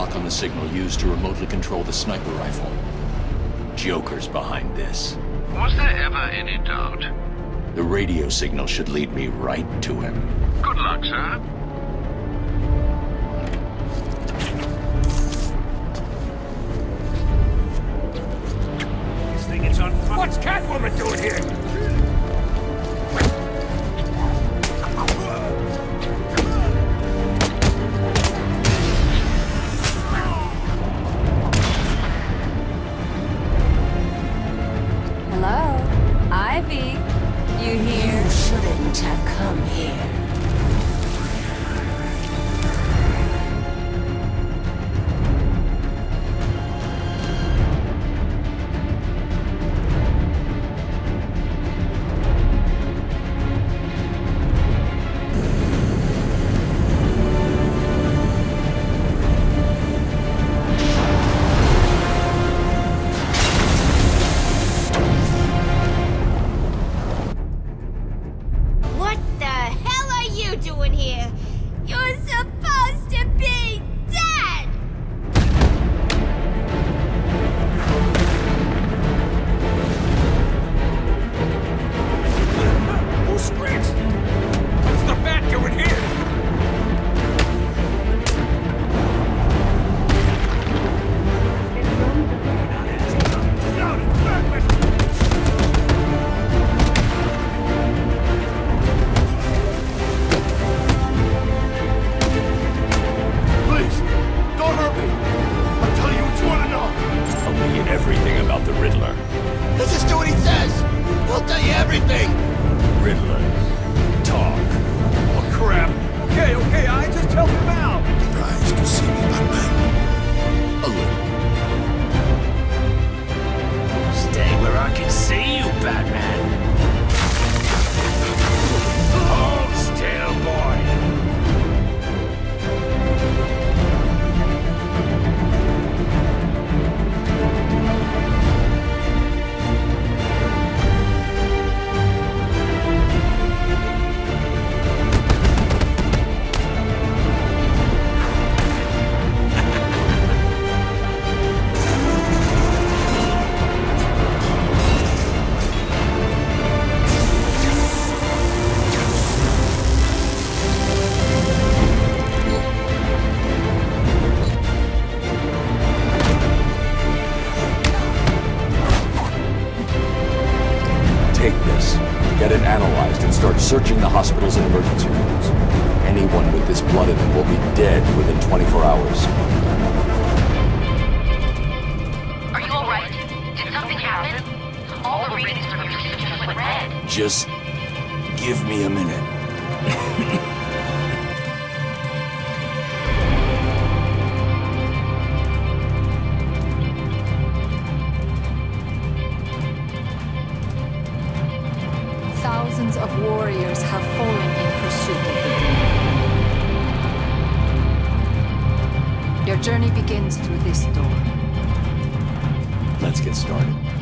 lock on the signal used to remotely control the sniper rifle. Joker's behind this. Was there ever any doubt? The radio signal should lead me right to him. Good luck, sir. This thing is on fire. What's Catwoman doing here? Get it analyzed and start searching the hospitals and emergency rooms. Anyone with this blood in them will be dead within 24 hours. Are you alright? Did something happen? All the readings from your system went red. Just give me a minute. Thousands of warriors have fallen in pursuit of the dream. Your journey begins through this door. Let's get started.